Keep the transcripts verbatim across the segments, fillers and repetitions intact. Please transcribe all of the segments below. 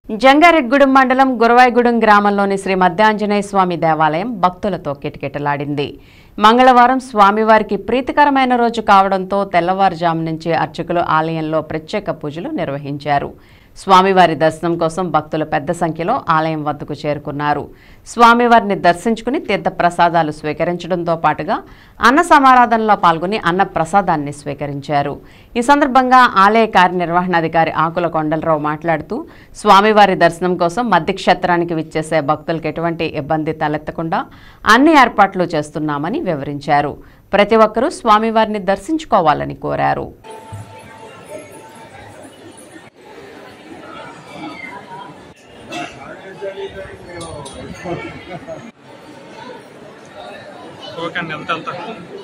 జంగారెడ్గూడెం మండలం గురవాయిగూడెం గ్రామంలోని శ్రీ మధ్యాంజనేయ స్వామి దేవాలయం భక్తులతో కిటకిటలాడింది. మంగళవారం స్వామివారికి ప్రీతికరమైన రోజు కావడంతో తెల్లవారుజాము నుంచి అర్చకులు ఆలయంలో ప్రత్యేక పూజలు నిర్వహించారు. స్వామివారి దర్శనం కోసం భక్తులు పెద్ద సంఖ్యలో ఆలయం వద్దకు చేరుకున్నారు. స్వామివారిని దర్శించుకుని తీర్థ ప్రసాదాలు స్వీకరించడంతో పాటుగా అన్న సమారాధనలో పాల్గొని అన్న ప్రసాదాన్ని స్వీకరించారు. ఈ సందర్భంగా ఆలయ కార్యనిర్వహణాధికారి ఆకుల కొండలరావు మాట్లాడుతూ స్వామివారి దర్శనం కోసం మధ్య క్షేత్రానికి విచ్చేసే భక్తులకు ఎటువంటి ఇబ్బంది తలెత్తకుండా అన్ని ఏర్పాట్లు చేస్తున్నామని వివరించారు. ప్రతి ఒక్కరూ స్వామివారిని దర్శించుకోవాలని కోరారు. ఓకే అండి, ఎంత వెళ్తా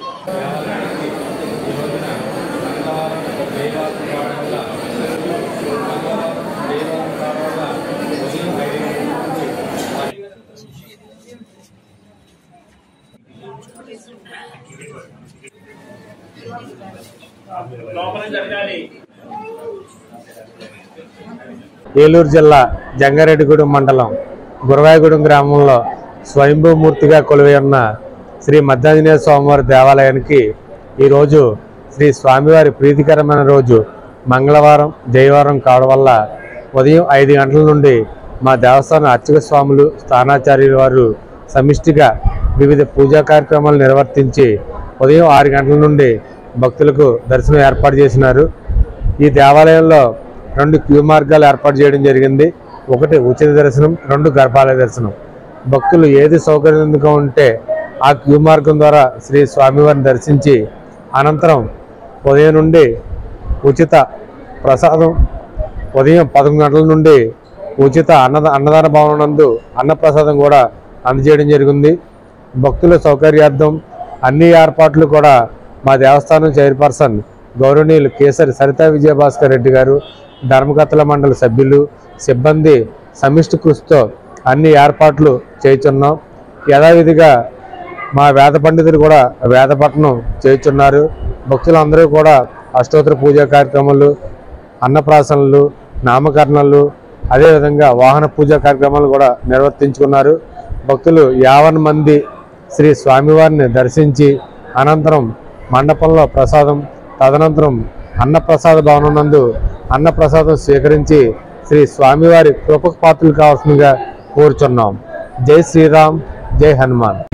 ఏలూరు జిల్లా జంగారెడ్డిగూడెం మండలం గురవాయిగూడెం గ్రామంలో స్వయంభూమూర్తిగా కొలువై ఉన్న శ్రీ మధ్యాంజనేయ స్వామివారి దేవాలయానికి ఈరోజు శ్రీ స్వామివారి ప్రీతికరమైన రోజు మంగళవారం జయవారం కావడం వల్ల ఉదయం ఐదు గంటల నుండి మా దేవస్థాన అర్చక స్వాములు స్థానాచార్యుల వారు సమిష్టిగా వివిధ పూజా కార్యక్రమాలు నిర్వర్తించి ఉదయం ఆరు గంటల నుండి భక్తులకు దర్శనం ఏర్పాటు చేసినారు. ఈ దేవాలయంలో రెండు క్యూ మార్గాలు ఏర్పాటు చేయడం జరిగింది. ఒకటి ఉచిత దర్శనం, రెండు గర్భాలయ దర్శనం. భక్తులు ఏది సౌకర్యంగా ఉంటే ఆ క్యూ మార్గం ద్వారా శ్రీ స్వామివారిని దర్శించి అనంతరం ఉదయం నుండి ఉచిత ప్రసాదం ఉదయం పదకొండు గంటల నుండి ఉచిత అన్నద అన్నదాన భవనం నందు అన్నప్రసాదం కూడా అందజేయడం జరిగింది. భక్తుల సౌకర్యార్థం అన్ని ఏర్పాట్లు కూడా మా దేవస్థానం చైర్పర్సన్ గౌరవనీయులు కేసరి సరితా విజయభాస్కర్ రెడ్డి గారు, ధర్మకర్తల మండలి సభ్యులు, సిబ్బంది సమిష్టి కృషితో అన్ని ఏర్పాట్లు చేయుచున్నాం. యథావిధిగా మా వేద పండితులు కూడా వేదపట్నం చేయుచున్నారు. భక్తులందరూ కూడా అష్టోత్తర పూజా కార్యక్రమాలు, అన్నప్రాసనలు, నామకరణలు, అదేవిధంగా వాహన పూజా కార్యక్రమాలు కూడా నిర్వర్తించుకున్నారు. భక్తులు యావన్ మంది శ్రీ స్వామివారిని దర్శించి అనంతరం మండపంలో ప్రసాదం, తదనంతరం అన్నప్రసాద భవనం నందు అన్నప్రసాదం స్వీకరించి శ్రీ స్వామివారి కృపకు పాత్రలు కావాల్సిందిగా కోరుచున్నాం. జై శ్రీరామ్, జై హనుమాన్.